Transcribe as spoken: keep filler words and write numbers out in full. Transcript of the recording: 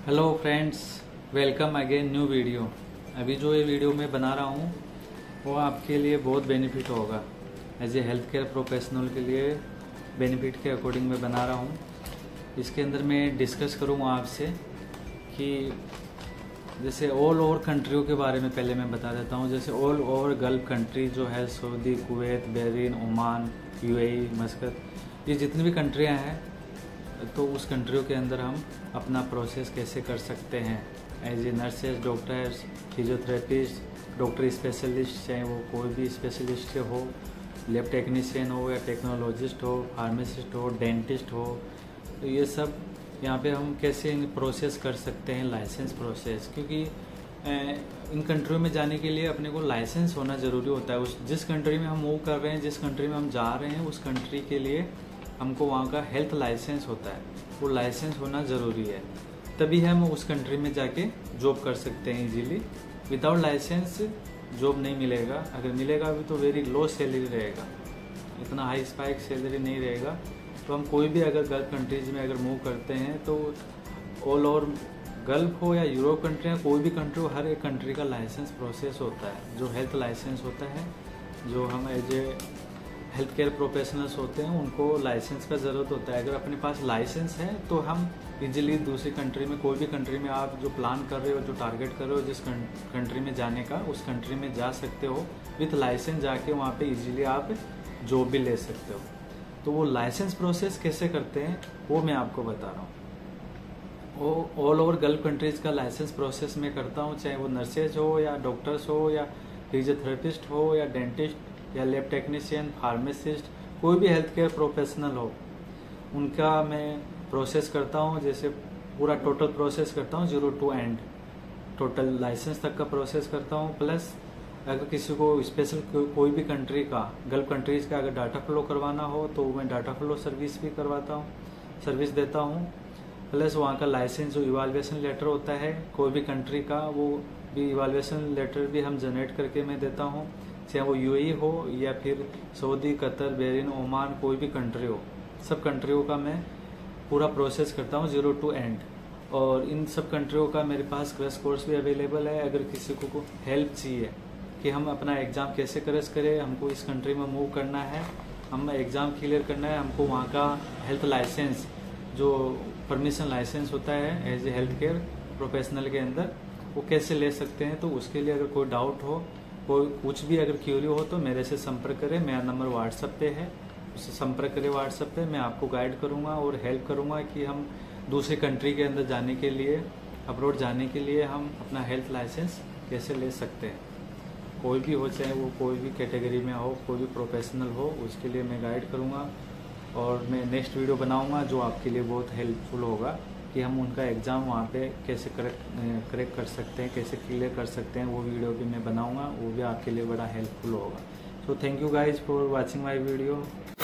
Hello friends, welcome again new video. अभी जो ये वीडियो मैं बना रहा हूँ वो आपके लिए बहुत बेनिफिट होगा। As a health care professional के लिए बेनिफिट के अकॉर्डिंग मैं बना रहा हूँ। इसके अंदर मैं डिस्कस करूँगा आपसे कि जैसे ऑल ओवर कंट्रियों के बारे में पहले मैं बता देता हूँ। जैसे ऑल ओवर गल्फ कंट्री जो है Saudi, Kuwait, Bahrain, Oman, UAE, Muscat, ये जितनी भी कंट्रियाँ हैं तो उस कंट्रियों के अंदर हम अपना प्रोसेस कैसे कर सकते हैं as a nurses, doctors, physiotherapist, doctor specialist, चाहे वो कोई भी स्पेशलिस्ट हो, लैब टेक्नीशियन हो या टेक्नोलॉजिस्ट हो, फार्मासिस्ट हो, डेंटिस्ट हो, तो ये सब यहाँ पे हम कैसे प्रोसेस कर सकते हैं, लाइसेंस प्रोसेस। क्योंकि इन कंट्रियों में जाने के लिए अपने को लाइसेंस होना ज़रूरी होता है। उस जिस कंट्री में हम मूव कर रहे हैं, जिस कंट्री में हम जा रहे हैं, उस कंट्री के लिए हमको वहाँ का हेल्थ लाइसेंस होता है, वो लाइसेंस होना ज़रूरी है। तभी हम उस कंट्री में जाके जॉब कर सकते हैं इजीली। विदाउट लाइसेंस जॉब नहीं मिलेगा, अगर मिलेगा भी तो वेरी लो सैलरी रहेगा, इतना हाई स्पाइक सैलरी नहीं रहेगा। तो हम कोई भी अगर गल्फ कंट्रीज में अगर मूव करते हैं तो ऑल ओवर गल्फ हो या यूरोप कंट्री या कोई भी कंट्री हो, हर एक कंट्री का लाइसेंस प्रोसेस होता है। जो हेल्थ लाइसेंस होता है, जो हम as a health care professionals होते हैं उनको लाइसेंस का ज़रूरत होता है। अगर अपने पास लाइसेंस है तो हम इजीली दूसरी कंट्री में, कोई भी कंट्री में आप जो प्लान कर रहे हो, जो टारगेट कर रहे हो, जिस कंट्री में जाने का, उस कंट्री में जा सकते हो। विथ लाइसेंस जाके वहाँ पे इजीली आप जॉब भी ले सकते हो। तो वो लाइसेंस प्रोसेस कैसे करते हैं वो मैं आपको बता रहा हूँ। वो ऑल ओवर गल्फ कंट्रीज़ का लाइसेंस प्रोसेस मैं करता हूँ, चाहे वो नर्सेज हो या डॉक्टर्स हो या फिजियोथेरेपिस्ट हो या डेंटिस्ट या लैब टेक्नीशियन, फार्मासिस्ट, कोई भी हेल्थ केयर प्रोफेशनल हो, उनका मैं प्रोसेस करता हूँ। जैसे पूरा टोटल प्रोसेस करता हूँ, zero to end, total licence तक का प्रोसेस करता हूँ। प्लस अगर किसी को स्पेशल को, कोई भी कंट्री का, गल्फ कंट्रीज़ का अगर डाटा फ्लो करवाना हो तो मैं डाटा फ्लो सर्विस भी करवाता हूँ, सर्विस देता हूँ। प्लस वहाँ का लाइसेंस जो इवाल्युएशन लेटर होता है कोई भी कंट्री का, वो भी इवाल्युएशन लेटर भी हम जनरेट करके मैं देता हूँ। चाहे वो यूएई हो या फिर सऊदी, कतर, बहरीन, ओमान, कोई भी कंट्री हो, सब कंट्रियों का मैं पूरा प्रोसेस करता हूँ जीरो टू एंड। और इन सब कंट्रियों का मेरे पास क्रैश कोर्स भी अवेलेबल है। अगर किसी को हेल्प चाहिए कि हम अपना एग्ज़ाम कैसे क्रैश करें, हमको इस कंट्री में मूव करना है, हम एग्ज़ाम क्लियर करना है, हमको वहाँ का हेल्थ लाइसेंस, जो परमिशन लाइसेंस होता है as a health care professional के अंदर, वो कैसे ले सकते हैं, तो उसके लिए अगर कोई डाउट हो, कोई कुछ भी अगर क्यूरी हो तो मेरे से संपर्क करें। मेरा नंबर व्हाट्सएप पे है, उससे संपर्क करें व्हाट्सएप पे। मैं आपको गाइड करूंगा और हेल्प करूंगा कि हम दूसरे कंट्री के अंदर जाने के लिए, अब्रॉड जाने के लिए हम अपना हेल्थ लाइसेंस कैसे ले सकते हैं। कोई भी हो, चाहे वो कोई भी कैटेगरी में हो, कोई भी प्रोफेशनल हो, उसके लिए मैं गाइड करूँगा। और मैं नेक्स्ट वीडियो बनाऊँगा जो आपके लिए बहुत हेल्पफुल होगा कि हम उनका एग्ज़ाम वहाँ पे कैसे करेक्ट करेक्ट कर सकते हैं, कैसे क्लियर कर सकते हैं। वो वीडियो भी मैं बनाऊंगा, वो भी आपके लिए बड़ा हेल्पफुल होगा। So thank you guys for watching my video.